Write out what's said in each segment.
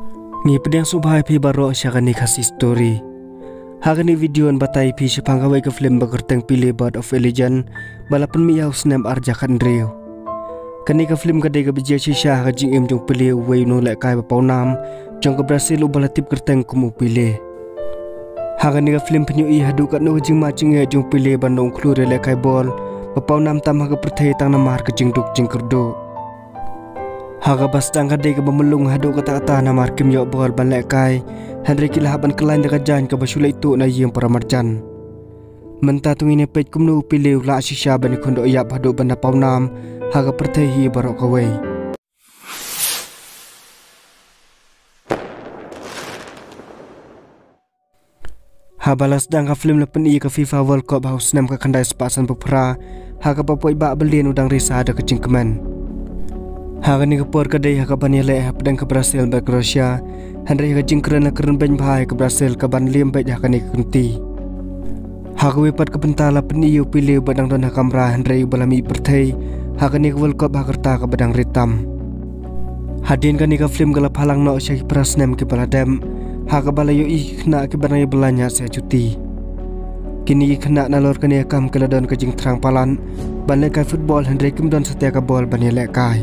Ngi pedang subhai pi baro syakani khasi story. Hagani video an batai pi syapangawai ke film bagerteng pilih Bird of a Legend balapan mi yaw snam arjakan reu. Kani ke film kadai ke bijia shisha hajing em jong pilih wei no lek kai bapau nam jong ke Brazil ubalatip kerteng kumu pilih. Hagani ke film penyu i hadu kat no jing macing e jong pilih bandong klure lek kai bol bapau nam tam haga perthai tang namar ke jing duk jing kerdo. Haga bastang kadai ke bemelung hadu kata-kata namar kim yok bol ban lek kai Henry kilahaban kelain dekat jan ke basulai tu na yem para marjan. Menta tung ini pej kumnu pilih la shisha ban kondo yap hadu banda pau nam haga perthai hi barok kawai. Habalas dang ka film lepen i ke FIFA World Cup haus nam ka kandai sepasan pepra haga papoi ba belien udang risa ada kecing kemen. Haga ni kepor kadai haga banile pedang ke Brazil ba Croatia Henry haga jingkren keren ben bahai ke Brazil ke ban liem bet haga ni kunti. Haga wipat ke bentala peniu pilih badang don kamera Henry balami perthai haga ni World Cup hagerta ke badang ritam. Hadin ka ni ka film galap halang no syai prasnem ke baladem haga balayo i kena ke banai belanya saya cuti. Kini kena nalor kani kam keladon ke jing terang palan ban lekai football Henry kim don setia ke bol ban lekai.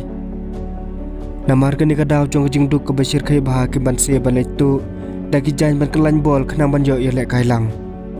Namar kani kadau jong jing duk ke basir kai bah ke ban se ban itu dagi jan ban kelan bol kena ban yo lek kai lang.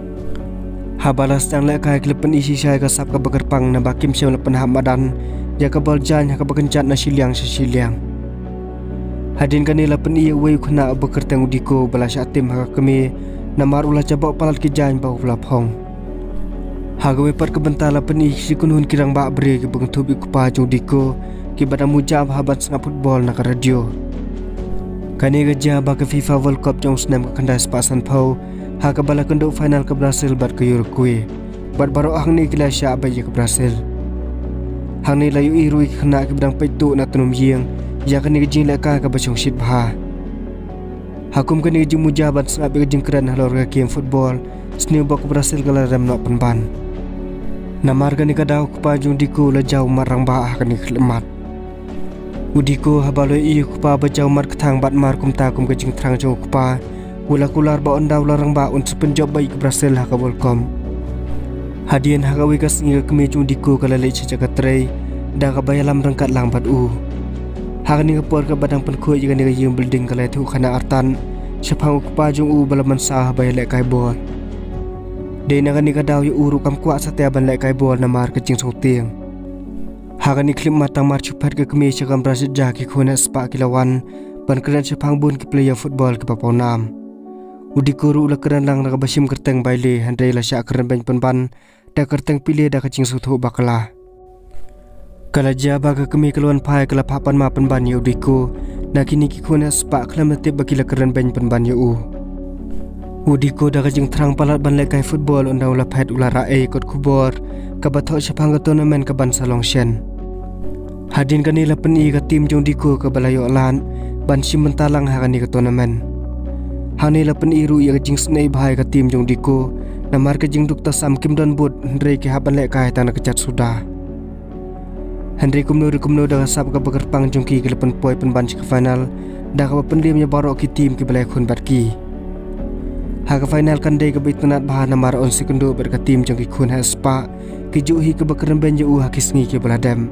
Habalas tang lek kai klepen isi syai ka sap ka bagerpang na bakim syam lepen hamadan ya ka bol jan ka bakencat na siliang siliang. Hadin kani lepen i wei kena bekerteng udiko balas atim ha kemi namar ulah cabak palat ke jan bau lapong. Haga wepat ke bentala peni sikunun kirang ba bre ke bengtubi kupa judiko ki badang mujab habat sengap football nak radio. Kani geja ba ke FIFA World Cup jong snam ke kandai sepasan pau haga bala kendo final ke Brazil bat ke Uruguay. Bat baro hang ni kila sya ba ke Brazil. Hang ni layu irui kena ke badang petu na tunum yeng ya kani gejing leka ke basong shit bah. Hakum kani gejing mujabat sengap gejing keren halor ke game football sniu ba ke Brazil kala rem nok penban. Namar kani kadau kupa jong diku la jauh marang ba kani klemat. Udiko habaloi i kupa bajau mar ketang bat mar kumta kum kejing terang jong kupa gula kular ba ondau larang ba un sepenjob baik ke Brazil ha ka welcome. Hadian ha ka wikas ngi kemi jong diko kala le caca trei da ka bayalam rangkat lang bat u. Ha ni kapor ka badang penkhoi jika ni yung building kala tu khana artan syapang kupa jong u balaman sah bay lek kai bol. De na ni kadau yu uru kam kwa satia ban lek kai bol na mar kejing song tiang. Haga ni klip matang mar chupat ke kemi syakam Brazil jaki khona spa kilawan ban keren syapang bun ke player football ke papau nam. Udiko ru la keren lang naga basim kerteng baile handai la syak keren ben penban da kerteng pilih da kecing suthu bakala. Kala jaba ke kemi keluan pai kala papan ma penban yu udiko na kini ki khona spa klam natip bakila keren ben penban yu u. Udiko da kecing terang palat ban lekai football undau la phet ular rae kot kubor ka bathok syapang ke tournament ke ban salong shen. Hadin kani la peni ka tim jong diko ke balayo lan ban sim mentalang ha kani ke tournament. Hani la peni ru ya jing snei bhai ka tim jong diko namar ke jing duk tasam kim don bud Henry ke haban lek kai tan kecat sudah. Henry kumno da sab ka bagerpang jong ki ke lepen poi pen ban ke final da ka pendim ya barok ki tim ke balai khun bat ki. Ha ka final kan dei ke bitnat bah namar on sekundo ber ka tim jong ki khun ha spa ki juhi ke bakeren ben ju hakis ngi ke baladem.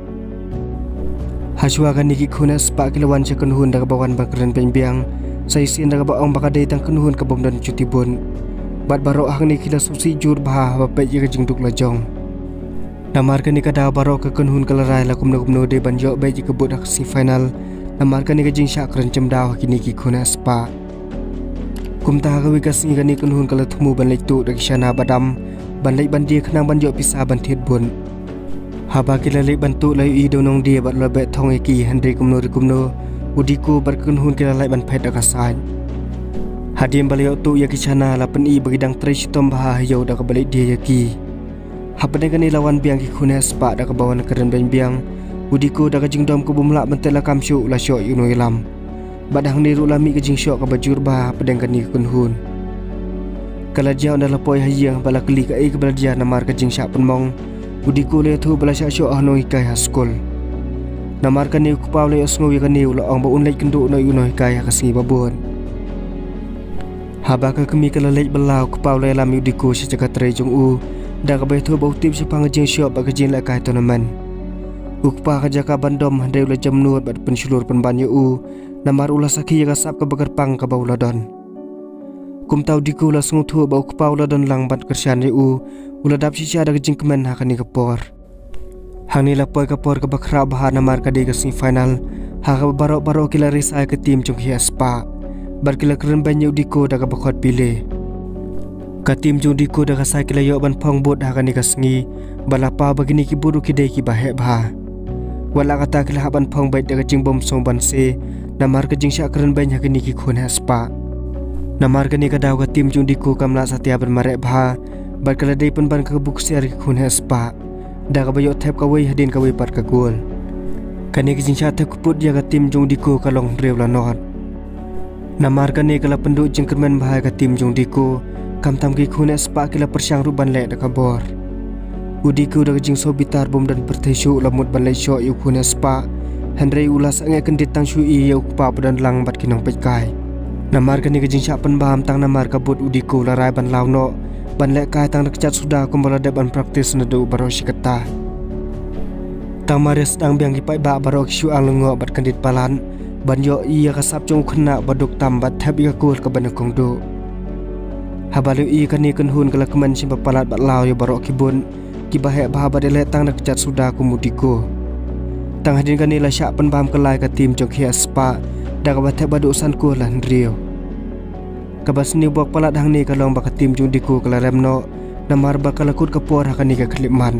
Haswa kan niki khuna spa kilawan second hun daga bawan bakren penbiang sai sin daga baong bakadai tang kunhun ke bom dan cuti bun bat baro hang ni kila susi jur bah ba pe ye jingduk lajong namar kan nika da baro ke kunhun kalarai la kumno de banjo be ke bud si final namar kan nika jing syak ren cemdaw kini ki khuna spa kumta ga wikas ni kan ni kunhun kala thumu ban leitu dak shana badam ban lei ban dia khnang banjo pisa ban thet bun. Haba kila lek bantu layu i donong dia bat lebet thong eki Henry kumno udiko berkun hun kila lek ban phet akasan. Hadim baliau tu ya kichana la pen i bagidang tresh tom bah yo da ka balik dia yaki. Hapane kani lawan biang ki khune spa da ka bawan keren ben biang udiko da ka jingdom ku bumla bentela kamsyu la syok yuno ilam. Badang ni ru lami ka jing syok ka bajur bah pedeng kani kun hun. Kala jauh da lapoi hayang bala kli ka ai ka balaja namar ka jing syak penmong udiko le thu bala syak syok hanoi kai ha school. Namar ka niu kupaw le osngo ya ka niu la ong ba unlej kendu no unoi kai ha kasingi babon. Haba ka kemi ka lalej belau kupaw le lam yu diku si caka tre jong u da ka bai thu bau tip si pang jing shop ba ka jing la kai tournament. Ukpa ka jaka bandom handai ula jam nuot bat pensulur penban yu u namar ula sakhi ya ka sap ka bakar pang ka bau ladon. Kum tau diku la sungu thu bau kupaw ladon lang bat kersian yu u ula dap si da ka jing kemen ha ka ni ka por. Hang ni la poi ka por ka bakra bahar namar ka di ka sing final ha ka barok kila risai ka tim jong hi spa. Bar kila keren banyak diko dah bakot pilih. Katim jung diko dah kasai kila yok ban pong bot dah kan dikasngi. Balapa begini ki buru kidai ki bahek bah. Wala kata kila haban pong baik dah kajing bom song ban se. Namar kajing syak keren banyak kini ki khun spa. Namar kini kadau katim jung diko kamla satia ban marek bah. Bar kila dai pen ban ka buk siar ki khun spa. Dah kabayok tap kawai hadin kawai par ka gol. Kani kajing syak tap kuput dia katim jung diko kalong rew la not. Namar ka ni kala penduk jengkermen bahai ka tim jong diko kam tam ki khune spa kila persyang ruban le da kabor. Udiku da jing so bitar bom dan pertesyu lamut ban le syo yu khune spa Henry ulas ange kendit tang shu i yu pa dan lang bat kinong pet kai. Namar ka ni ka jing sya pen baham tang namar ka bot udiku la rai ban law no ban le kai tang dak chat sudah kumbala de ban praktis na do baro sikata. Tang mares dang biang ki pai ba baro syu ang lengo bat kendit palan. Banyo iya kasap jong kena baduk tambat habi ka kul ka banakong do. Habalu iya kani kenhun kala keman simpa palat bat lau ya barok kibun ki bahek bahaba de letang nak cat sudah kumudiko. Tang hadin kani la syak pen baham kelai ka tim jong hi spa da ka bathe baduk san ku lan rio. Kabas ni bok palat hang ni kalong ba ka tim jong diko kala remno namar ba kala kut ka por hakani ka klipman.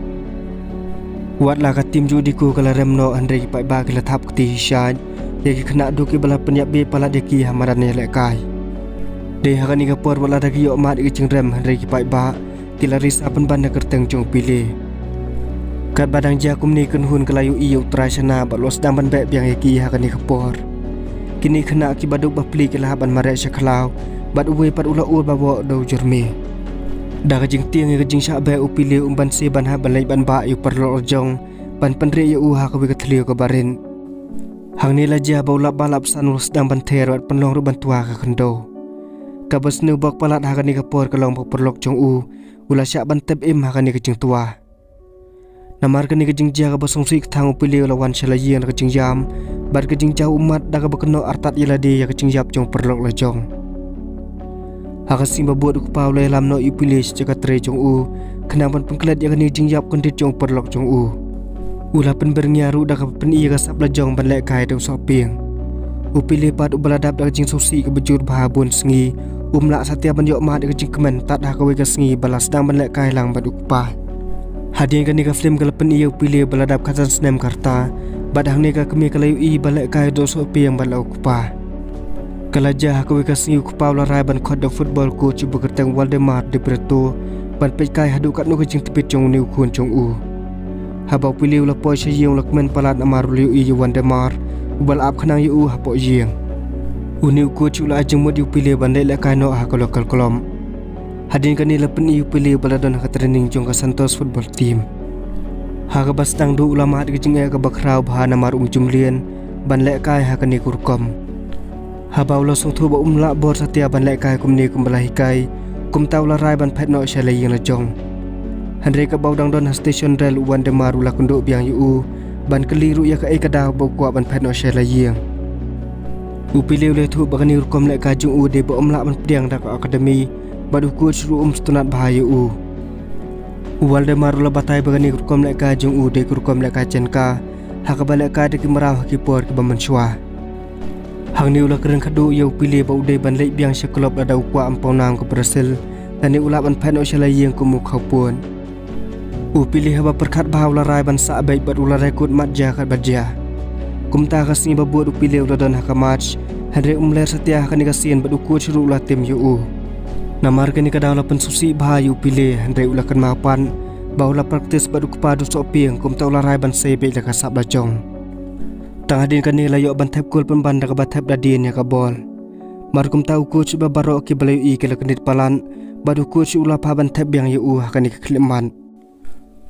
Wat la ka tim jong diko kala remno andre ki pai ba kala thap kti hisyan. Yaki kena duki bala penyak be pala deki hamaran ne lekai. De hakani ka por wala daki yok mat iki rem handai ki pai ba kila risa pen ban kerteng jong pilih. Kat badang jakum ni kenhun kelayu iyu trasana ba los dam ban be biang yaki hakani ka por. Kini kena ki baduk ba pli kila ban mare syaklau bat uwe pat ula ur ba wo do jurmi. Da ka jing tiang ka jing syak be upilih umban se ban ha ban lai ban ba yu perlo jong ban penre yu ha ka wi ka thliu ka barin. Hang ni laja baulap balap sanul sedang banterot penlong ruban tua ka kendo. Kabas nu bak palat hakani ka por kalong perlok jong u ula syak bantep im hakani ka jing tua. Namar kani ka jing ja ka basong sik thang upili lawan syalayen ka jing jam bar ka jing jauh umat da ka bakeno artat yelade ya ka jing jap jong perlok la jong. Hakasim babut ku paw le lam no upili secaka tre jong u kenang ban pengklet ya kani jing jap kondit jong perlok jong u. Ula pen bernyaru da ka pen iya ka sap la jong ban lek kai dong soping. Upili pat ubaladap da jing sosi ka bejur bahabun sengi umlak satia ban yok mat ka jing kemen tat ha ka we ka sengi balas dang ban lek kai lang bad ukpa. Hadin ka ni ka film ka pen iya upili baladap kazan snem karta badang ni ka kemi ka layu i ban lek kai dong soping ban la ukpa. Kalaja ha ka we ka sengi ukpa ula rai ban khot da football coach bekerteng Waldemar de Preto ban pej kai hadu kat no ka jing tepit jong ni khun jong u. Habau pilih ula poi syayong lakmen palat amar liu i yuan demar ubal ap khanang yu hapo yeng. Uni ku chula ajeng mod yu pilih bandai la kai no ha ka lokal kolom. Hadin kani la pen yu pilih baladon ha training jong ka Santos football team. Ha ka bastang du ulama de jeng ka bakrau bha namar jumlien ban le kai ha kani kurkom. Habau lo song thu ba la bor satia ban le kai kumni kumbalahi kai kum tau la rai ban phet no syalai yeng la jong. Handai ka baudang don station rel uwan de maru la kunduk biang yu ban keliru ya ka ekada bau kwa ban phet no syala yeng. Upilih le thu bagani rukom le ka jung u de ba omla ban pdiang da ka akademi badu ku suru stunat bahayu u. Uwal de maru la batai bagani rukom le ka jung u de rukom le ka chenka ha ka bale ka de ki marau ki por ki baman shwa. Hang ni ula keren khadu ya upilih bau de ban le biang seklop la dau kwa ampau nang ko Brazil dan ni ula ban phet no syala yeng ku mu khapun. Upilih haba perkat bahau la rai ban sa baik bat ula rekut mat ja kat badja. Kumta kasni babut upilih ula don hakamach Henry umler setia hakani kasien bat ukur syuru ula tim yu. Namar kani kadau la pensusi bahayu upilih Henry ula kan mapan bau la praktis bat ukpadu soping kumta ula rai ban se baik la kasap la jong. Tang hadin kani la yok ban tep kul pemban da ka batep da din ya ka bol. Mar kumta ukur syuba barok ki balayu i ke la kendit palan bat ukur syula pa ban tep yang yu hakani ka kliman.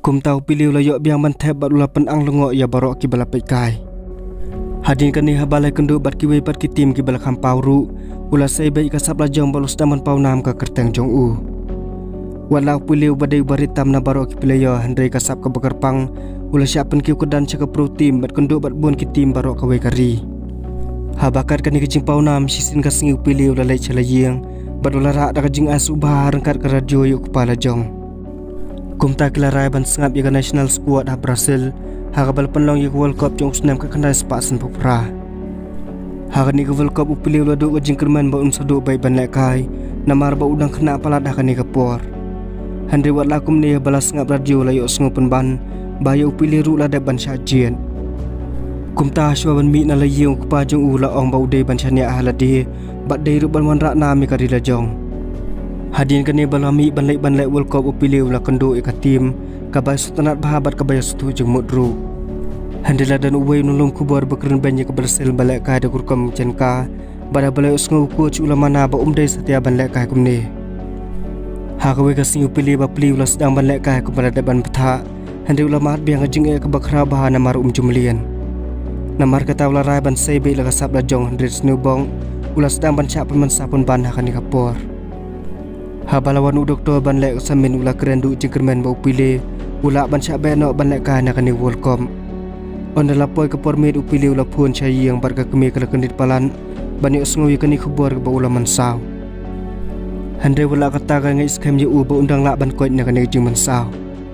Kum tahu pilih layok biang mantep bat ula penang lengok ya barok ki bala pekai. Hadin kani habalai kendu bat ki wei bat ki tim ki bala kampau ru ula sei bai ka sap la jong balus daman pau nam ka kerteng jong u. Walau pilih badai baritam na barok ki pilih handai ka sap ka bekerpang ula siapen ki kedan caka pro tim bat kendu bat bun ki tim barok ka wei kari. Habakat kani kecing pau nam sisin ka singiu pilih ula lai celayeng bat ula rak da kajing asu bahar rengkat ka radio yuk kepala jong. Kumta kilarai ban sengap yaga national squad ha Brazil hagabal penlong yaga World Cup jong senam ka kandai sepasan pupra. Haga ni ka World Cup upili ula duk wajing kerman ba unsadu bai ban lekai namar ba udang kena palat ha kani ka por. Handai wat lakum ni bala sengap radio la yok sengupen ban ba ya upili ru la ban syajian. Kumta syua ban mi na la yung kupa jong ula ong ba udai ban syania haladi bat dai ru ban wan rak na mi ka rila jong. Hadin kani balami ban lek World Cup upili ula kendu ika tim kabai sutanat bahabat kabaya sutu jeng mudru. Handila dan uwei nulung kubur bekeren banyak kebersil balik kai da kurkam cenka bada balai usngu coach ula mana ba umdai setia ban lek kai kumni. Hakawe kasing upili ba pli ula sedang ban lek kai kumala da ban petha handi ula mat biang jeng e kabakra bahana mar jumlian. Namar kata ula rai ban sei be la kasap la jong handrit snubong ula sedang ban chap man sapun ban hakani kapor. Habalawan doktor ban lek samin ula kerendu jengkermen bau pilih ula ban syak benok ban lek kana kani World Cup. On dalam poi ke pormit upilih ula pun cayi yang barga kemi kala kendit palan banyak sengui kani kubur ke bau ula mansau. Handai ula kata ngai skem je u bau undang lak ban koit na kani jeng mansau.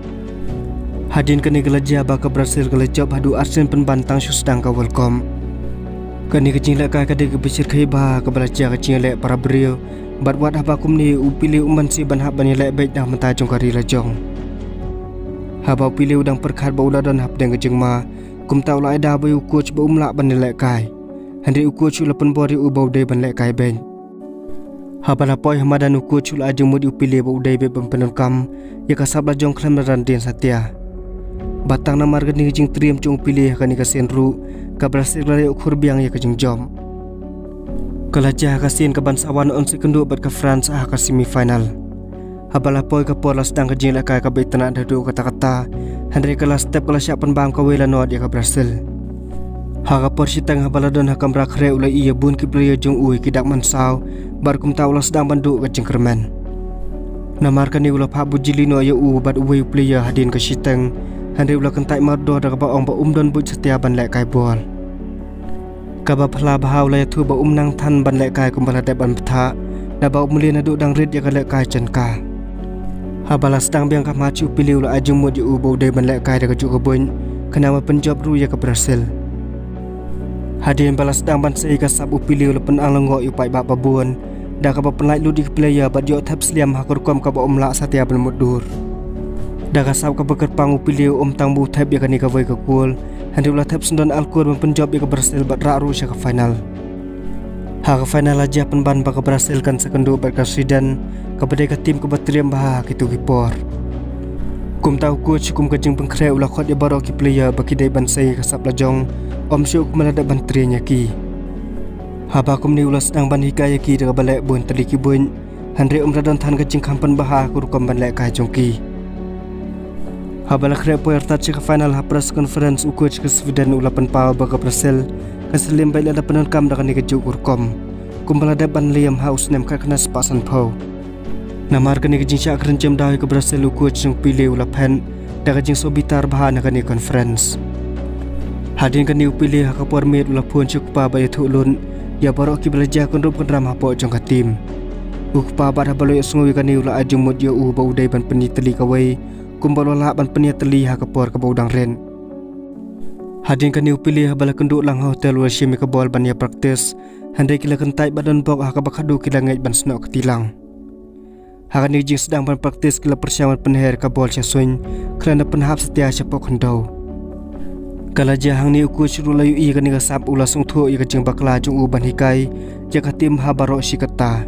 Hadin kani gelajah ba ke Brazil gelajab hadu Arsen penbantang sedang ke World Cup. Kani kecing lek kai kade ke besir kai ba ke belajah kecing lek para beliau bat wat haba kumni upilih uman si ban hab bani lek baik dah menta jong kari la jong. Haba upilih udang perkhat ba ula dan hab deng kejeng ma kum tau la ida ba coach ba umlak bani lek kai. Handi coach ula pen bori u ba udai ban lek kai ben. Haba la poi hamadan coach ula ajeng mudi upilih ba udai be ban penelkam ya kasab la jong klem ran den satia. Batang na marga ni kejeng triam jong upilih kani ka senru ka Brazil la ukur biang ya kejeng jom. Kelajah kasin ke bansawan on sekundu bat ke France ke semifinal. Habalah poi ke pola sedang kejing lekai ke betena dadu kata-kata handai kelas step kelas siap penbang ke wela noat ya ke Brazil. Haga por sitang habalah don hakam rakre ulai iya bun ki player jong ui kidak mansau bar kum tau la sedang bandu ke jengkermen. Namar kani ula phabu jilino ya u bat uwe player hadin ke sitang handai ula kentai mardo da ke ba ong ba umdon but setia ban lekai bol. Kaba phala bahau la tu ba umnang than ban lek kai kumbala de ban ptha da ba umlin adu dang rit ya ka lek kai cenka. Habala sedang biang ka machu pilih ula ajung mod u bau de ban lek kai da ka ju kebun kena ma penjob ru ya ka Brazil. Hadin bala sedang ban sei ka sab upilih ula penang lengo yu pai ba babun da ka ba penlai ludi ke player bat yo thap sliam hakur kom ka ba umla satia ban mudur. Da ka sab ka bekerpang upilih tang bu thap ya ka ni ka voi ka kul. Handi ulah tap sendan alkur mempenjob ya ke Brazil bat raru sya ke final. Ha ke final aja penban ba ke Brazil kan sekendu bat ke Sweden kepada ke tim ke batriam bah kitu kipor. Kum tahu coach kum kejeng pengkre ulah khot ya baro ki player baki dai ban sei ke sap lajong om syuk melada ban trinya ki. Ha ba kum ni ulah sedang ban hikaya ki de balek bun teliki bun handre radon than kejeng kampan bah kur kom ban lek ka jongki. Habala kre poer touch ke final ha press conference u coach ke Sweden ulapan pau ba ke Brazil ke selim bai ada penonton da kani ke jukur kom kumbala da ban liam house nem ka kena sepasan pau namar kani ke jinsya kerencem dahi ke Brazil u coach yang pilih ulapan da ke jing sobitar bahan kani conference hadin kani u pilih ha ke pormit ulapun cukpa ba itu ulun ya barok ki belajar konrup kendram ha po jong ka tim ukpa ba da baloy sungui kani ula ajung mod yo u ba udai ban peniteli kawai kumbalo la ban penia teli ha kapor ka baudang ren. Hadin kani upilih bala kenduk lang hotel wa shimi ka bol ban ya praktis handai kila kentai badan bok ha ka bakadu kila ngai ban snok ketilang. Ha kani jing sedang ban praktis kila persiawan penher ka bol syasuin kerana penhap setia syapok hendau. Kala jahang ni uku syuru layu i kani ka sap ula sung thu i ka jing bakla jung u ban hikai ja ka tim ha baro sikata.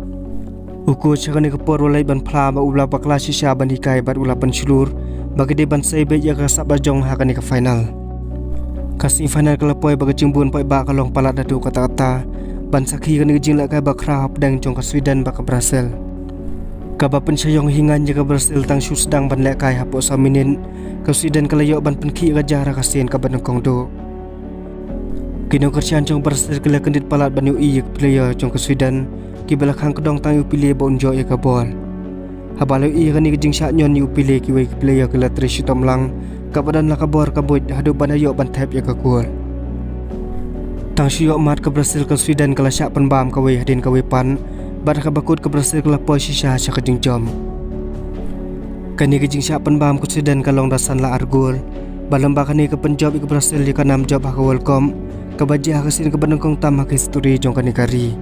Uku cakani kepor walai ban pla ba ula bakla shisha ban hikai bat ula ban shulur bagi de ban sei be ya ka sab jong hakani ka final. Kasih final kala poi bagi jimbun poi ba kalong palat dadu kata-kata ban sakhi kani jing la kai bakra hap dang jong ka Sweden ba ka Brazil. Kaba pensayong hingan jaga Brazil tang shu sedang ban lekai hapo saminin ke Sweden kalayo ban penki gajah rakasin ka banengkong do. Kino kersian jong Brazil kala kendit palat ban UI player jong ke Sweden ki belakang kedong tang upile bon jo ya ka bol. Habalo I kani kejing syak nyon upile ki wei player kala trish tomlang ka badan la ka bor ka boy hadu ban ayo ban tap ya ka gol. Tang syok mat ke Brazil ke Sweden kala syak penbam ka wei hadin ka wei pan bar ka bakut ke Brazil kala posisi syak kejing jom. Kani kejing syak penbam ke Sweden kalong dasan la argul balamba kani ke penjob ke Brazil di kanam job ha ka welcome ka bajah kasin ke banengkong tam ha history jong kani kari.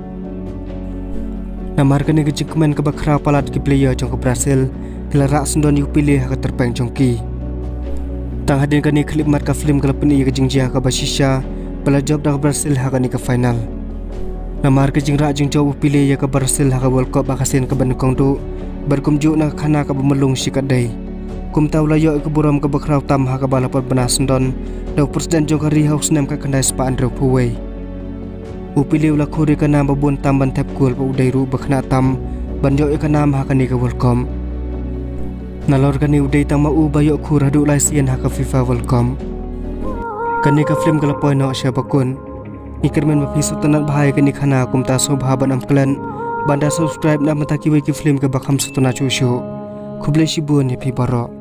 Namar kani kejing kemen ke bakra palat ki player jong ke Brazil kala rak sendon yu pilih ha ka terpeng jong ki. Tang hadin kani klip mat ka film kala peni kejing jia ka basisha bala job dak Brazil ha kani ka final. Namar kejing rak jing job pilih ya ka Brazil ha ka World Cup akasin ka banengkong du berkumjuk na khana ka bemelung sikadai. Kum tahu layo ke buram ke bakrau tam ha ka balapot benas sendon dau presiden jong hari haus nem ka kandai spa Andrew Puwei. Upilih ulah khori ka nam babun tam ban tap gol pa udai ru bakhna tam banjo ka nam ha kani ka World Cup. Nalor kani udai tam mau bayo khur hadu lai sien ha ka FIFA World Cup. Kani ka film kala poin no sya bakun. Ikirmen mapisu tanat bahaya kani khana kum ta so bhaban am klan banda subscribe na mataki wei ki film ke bakham sutuna chushu. Khuble shibun ya pi baro.